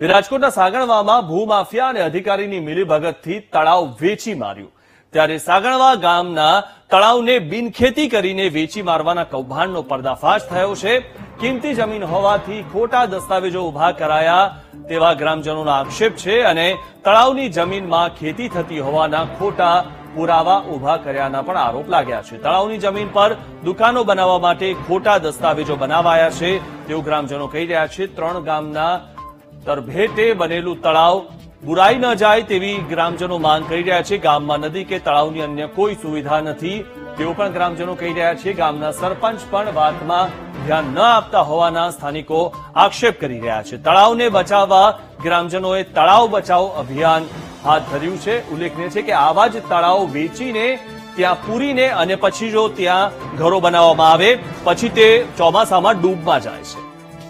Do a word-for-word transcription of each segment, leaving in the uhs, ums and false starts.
રાજકોટના સાગણવામાં ભૂમાફિયા અને અધિકારીની મિલીભગતથી તળાવ વેચી માર્યું। ત્યારે સાગણવા ગામના તળાવને બિનખેતી કરીને વેચી મારવાના કૌભાંડનો પર્દાફાશ થયો છે। કિંમતી જમીન હોવાથી ખોટા દસ્તાવેજો ઉભા કરાયા તેવા ગ્રામજનોનો આક્ષેપ છે અને તળાવની જમીનમાં ખેતી થતી હોવાના ખોટા પુરાવા ઉભા કર્યાના પણ આરોપ લાગ્યા છે। તળાવની જમીન પર દુકાનો બનાવવા માટે ખોટા દસ્તાવેજો બનાવાયા છે તેવું ગ્રામજનો કહી રહ્યા છે। ત્રણ ગામના તરભેટે બનેલું તળાવ બુરાઈ ન જાય તેવી ગ્રામજનો માંગ કરી રહ્યા છે। ગામમાં નદી કે તળાવની અન્ય કોઈ સુવિધા નથી તેવું પણ ગ્રામજનો કહી રહ્યા છે। ગામના સરપંચ પણ વાતમાં ધ્યાન ન આપતા હોવાના સ્થાનિકો આક્ષેપ કરી રહ્યા છે। તળાવને બચાવવા ગ્રામજનોએ તળાવ બચાવ અભિયાન હાથ ધર્યું છે। ઉલ્લેખનીય છે કે આવા જ તળાવ વેચીને ત્યાં પૂરીને અને પછી જો ત્યાં ઘરો બનાવવામાં આવે પછી તે ચોમાસામાં ડૂબમાં જાય છે।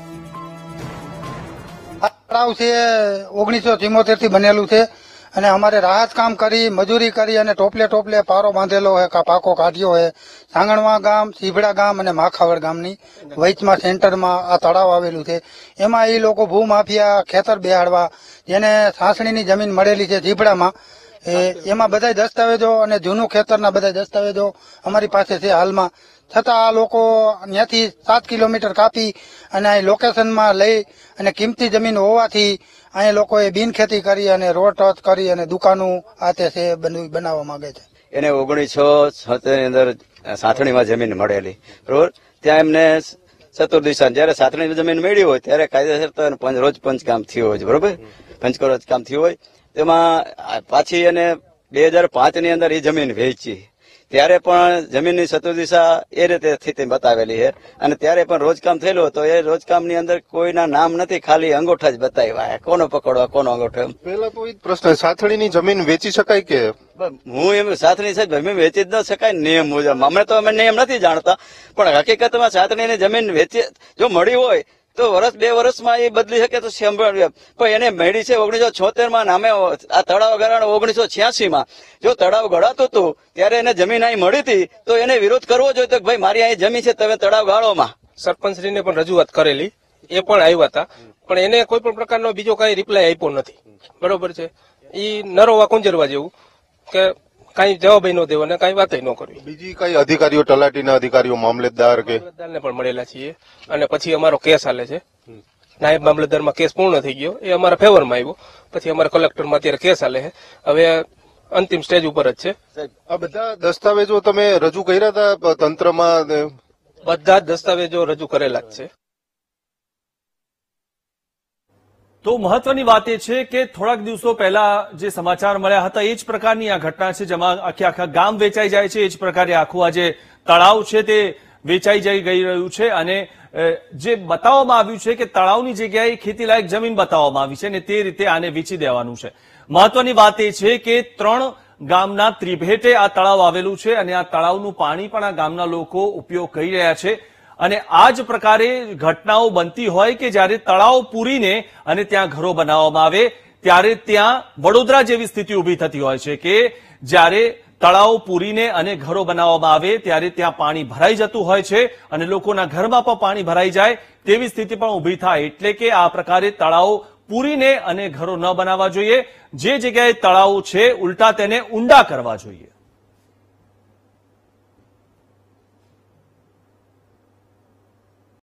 તળાવ છે ઓગણીસો ચુમ્મોતેર થી બનેલું છે અને અમારે રાહત કામ કરી મજૂરી કરી અને ટોપલે ટોપલે પારો બાંધેલો હોય કા પાકો કાઢ્યો હોય। સાંગણવા ગામ, સીભડા ગામ અને માખાવડ ગામની વચમાં સેન્ટરમાં આ તળાવ આવેલું છે। એમાં એ લોકો ભૂમાફિયા ખેતર બેહાડવા જેને સાસણીની જમીન મળેલી છે સીભડામાં એમાં બધા દસ્તાવેજો અને જૂનું ખેતરના બધા દસ્તાવેજો અમારી પાસે છે હાલમાં। છતાં આ લોકો ત્યાંથી સાત કિલોમીટર કાપી અને અહીં લોકેશનમાં લઈ અને કિંમતી જમીન હોવાથી અહીં લોકોએ બિનખેતી કરી અને રોડ ટચ કરી અને દુકાનો આ તે છે બનાવવા માંગે છે। એને ઓગણીસો છોતેર ની અંદર સાથણીમાં જમીન મળેલી બરોબર। ત્યાં એમને ચતુર્દિશા જયારે સાથણીની જમીન મળી હોય ત્યારે કાયદેસર રોજ પંચકામ થયું હોય બરોબર, પંચકરોજ કામ થયું હોય તેમાં પાછી એને બે હજાર પાંચ ની અંદર એ જમીન વેચી ત્યારે પણ જમીનની ચતુર્દિશા એ રીતે સ્થિતિ બતાવેલી છે અને ત્યારે પણ રોજકામ થયેલું હતું। એ રોજકામની અંદર કોઈના નામ નથી, ખાલી અંગૂઠા જ બતાવ્યા, કોનો પકડવા કોનો અંગૂઠો। પેલા તો એ પ્રશ્ન સાથળીની જમીન વેચી શકાય કે હું એમ સાથણી છે જમીન વેચી જ ન શકાય નિયમ મુજબ। અમે તો અમે નિયમ નથી જાણતા પણ હકીકતમાં સાથણીની જમીન વેચી જો મળી હોય તો વર્ષ બે વર્ષમાં એ બદલી શકે તો પણ એને મેળી છે ઓગણીસો છોતેર માં નામે આ તળાવ ગરાણ ઓગણીસો છ્યાસી માં જો તળાવ ગળાતું હતું ત્યારે એને જમીન અહીં મળી હતી તો એને વિરોધ કરવો જોઈએ તો ભાઈ મારી અહીં જમીન છે તમે તળાવ ગાળોમાં। સરપંચશ્રીને પણ રજૂઆત કરેલી, એ પણ આવ્યા હતા પણ એને કોઈ પણ પ્રકારનો બીજો કઈ રિપ્લાય આપ્યો નથી બરોબર છે। એ નરોવા કુંજરવા જેવું કે કઈ જવાબ ન દેવો ને કઈ વાત ન કરવી। બીજી કઈ અધિકારીઓ તલાટીના અધિકારીઓ મામલેદાર કે મામલેદારને પણ મળેલા છીએ અને પછી અમારો કેસ હાલે છે। નાયબ મામલતદારમાં કેસ પૂર્ણ થઈ ગયો, એ અમારા ફેવરમાં આવ્યો, પછી અમારા કલેક્ટરમાં અત્યારે કેસ હાલે છે, હવે અંતિમ સ્ટેજ ઉપર જ છે। આ બધા દસ્તાવેજો તમે રજૂ કર્યા હતા તંત્રમાં? બધા જ દસ્તાવેજો રજૂ કરેલા જ છે। તો મહત્વની વાત એ છે કે થોડાક દિવસો પહેલા જે સમાચાર મળ્યા હતા એ જ પ્રકારની આ ઘટના છે જેમાં આખે આખા ગામ વેચાઈ જાય છે। એ જ પ્રકારે આખું આ જે તળાવ છે તે વેચાઈ જઈ ગઈ રહ્યું છે અને જે બતાવવામાં આવ્યું છે કે તળાવની જગ્યાએ ખેતીલાયક જમીન બતાવવામાં આવી છે અને તે રીતે આને વેચી દેવાનું છે। મહત્વની વાત એ છે કે ત્રણ ગામના ત્રિભેટે આ તળાવ આવેલું છે અને આ તળાવનું પાણી પણ આ ગામના લોકો ઉપયોગ કરી રહ્યા છે અને આ જ પ્રકારે ઘટનાઓ બનતી હોય કે જ્યારે તળાવ પૂરીને અને ત્યાં ઘરો બનાવવામાં આવે ત્યારે ત્યાં વડોદરા જેવી સ્થિતિ ઉભી થતી હોય છે કે જ્યારે તળાવ પૂરીને અને ઘરો બનાવવામાં આવે ત્યારે ત્યાં પાણી ભરાઈ જતું હોય છે અને લોકોના ઘરમાં પણ પાણી ભરાઈ જાય તેવી સ્થિતિ પણ ઉભી થાય। એટલે કે આ પ્રકારે તળાવ પૂરીને અને ઘરો ન બનાવવા જોઈએ, જે જગ્યાએ તળાવ છે ઉલટા તેને ઊંડા કરવા જોઈએ।